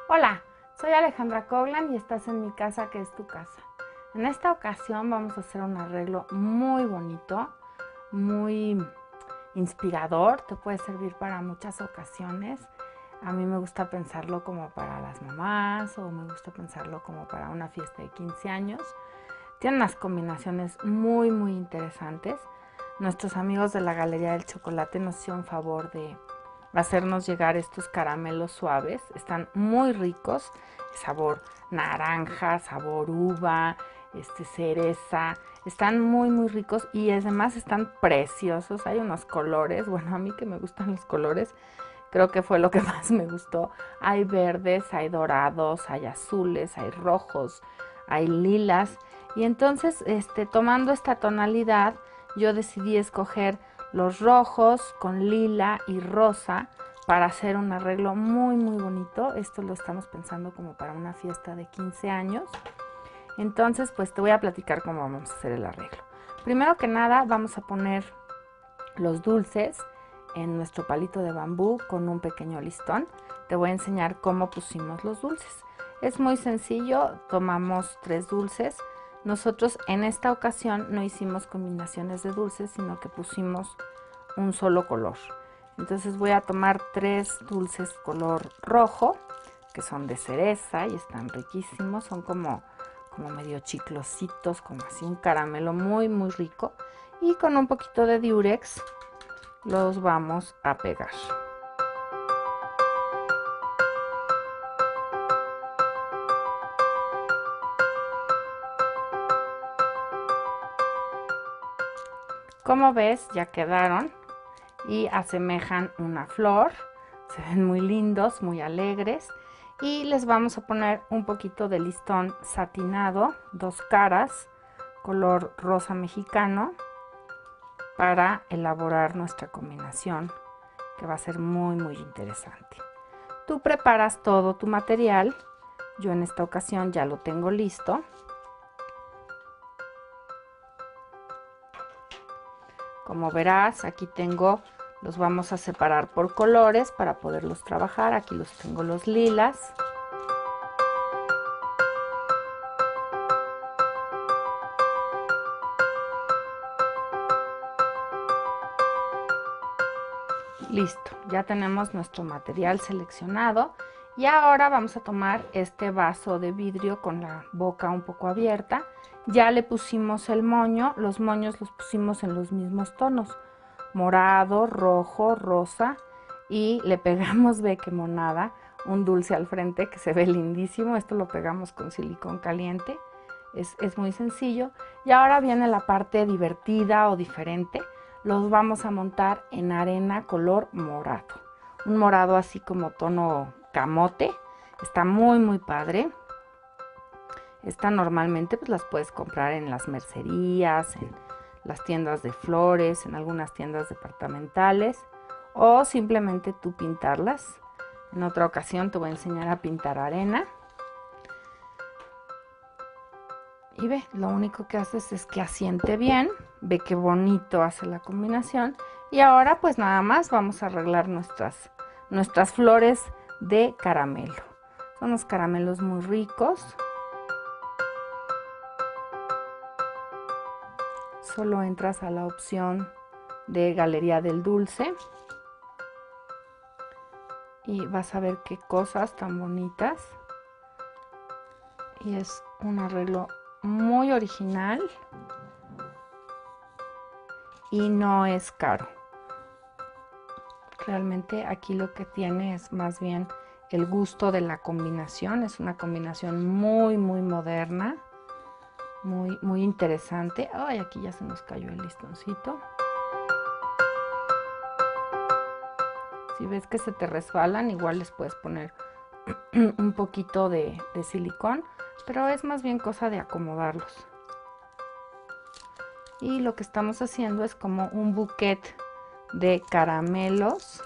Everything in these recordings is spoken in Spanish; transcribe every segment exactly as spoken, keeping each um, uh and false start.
Hola, soy Alejandra Coglan y estás en mi casa que es tu casa. En esta ocasión vamos a hacer un arreglo muy bonito, muy inspirador, te puede servir para muchas ocasiones. A mí me gusta pensarlo como para las mamás o me gusta pensarlo como para una fiesta de quince años. Tiene unas combinaciones muy muy interesantes. Nuestros amigos de la Galería del Chocolate nos hicieron favor de hacernos llegar estos caramelos suaves. Están muy ricos, sabor naranja, sabor uva, este, cereza. Están muy muy ricos y además están preciosos. Hay unos colores, bueno, a mí que me gustan los colores, creo que fue lo que más me gustó. Hay verdes, hay dorados, hay azules, hay rojos, hay lilas. Y entonces, este, tomando esta tonalidad, yo decidí escoger los rojos con lila y rosa para hacer un arreglo muy muy bonito. Esto lo estamos pensando como para una fiesta de quince años. Entonces, pues te voy a platicar cómo vamos a hacer el arreglo. Primero que nada, vamos a poner los dulces en nuestro palito de bambú con un pequeño listón. Te voy a enseñar cómo pusimos los dulces. Es muy sencillo, tomamos tres dulces. Nosotros en esta ocasión no hicimos combinaciones de dulces, sino que pusimos un solo color. Entonces voy a tomar tres dulces color rojo, que son de cereza y están riquísimos, son como, como medio chiclositos, como así un caramelo muy muy rico. Y con un poquito de diurex los vamos a pegar. Como ves, ya quedaron y asemejan una flor. Se ven muy lindos, muy alegres. Y les vamos a poner un poquito de listón satinado, dos caras, color rosa mexicano, para elaborar nuestra combinación, que va a ser muy muy interesante. Tú preparas todo tu material. Yo en esta ocasión ya lo tengo listo. Como verás, aquí tengo, los vamos a separar por colores para poderlos trabajar. Aquí los tengo los lilas. Listo, ya tenemos nuestro material seleccionado y ahora vamos a tomar este vaso de vidrio con la boca un poco abierta. Ya le pusimos el moño, los moños los pusimos en los mismos tonos, morado, rojo, rosa, y le pegamos, ve qué monada, un dulce al frente que se ve lindísimo. Esto lo pegamos con silicón caliente, es, es muy sencillo. Y ahora viene la parte divertida o diferente. Los vamos a montar en arena color morado, un morado así como tono camote. Está muy muy padre. Esta normalmente pues las puedes comprar en las mercerías, en las tiendas de flores, en algunas tiendas departamentales, o simplemente tú pintarlas. En otra ocasión te voy a enseñar a pintar arena. Y ve, lo único que haces es que asiente bien, ve qué bonito hace la combinación. Y ahora pues nada más vamos a arreglar nuestras, nuestras flores de caramelo. Son unos caramelos muy ricos. Solo entras a la opción de Galería del Dulce y vas a ver qué cosas tan bonitas. Y es un arreglo muy original y no es caro. Realmente aquí lo que tiene es más bien el gusto de la combinación. Es una combinación muy muy moderna, muy muy interesante. Ay, aquí ya se nos cayó el listoncito. Si ves que se te resbalan, igual les puedes poner un poquito de, de silicón, pero es más bien cosa de acomodarlos. Y lo que estamos haciendo es como un bouquet de caramelos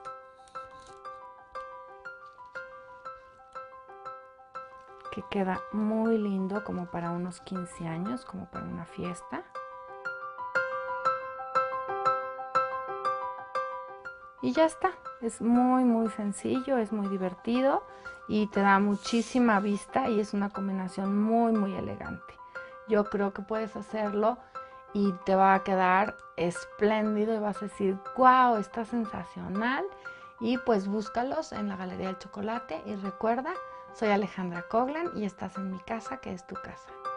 que queda muy lindo, como para unos quince años, como para una fiesta. Y ya está. Es muy muy sencillo, es muy divertido y te da muchísima vista y es una combinación muy muy elegante. Yo creo que puedes hacerlo y te va a quedar espléndido y vas a decir, wow, está sensacional. Y pues búscalos en la Galería del Chocolate y recuerda, soy Alejandra Coglan y estás en mi casa, que es tu casa.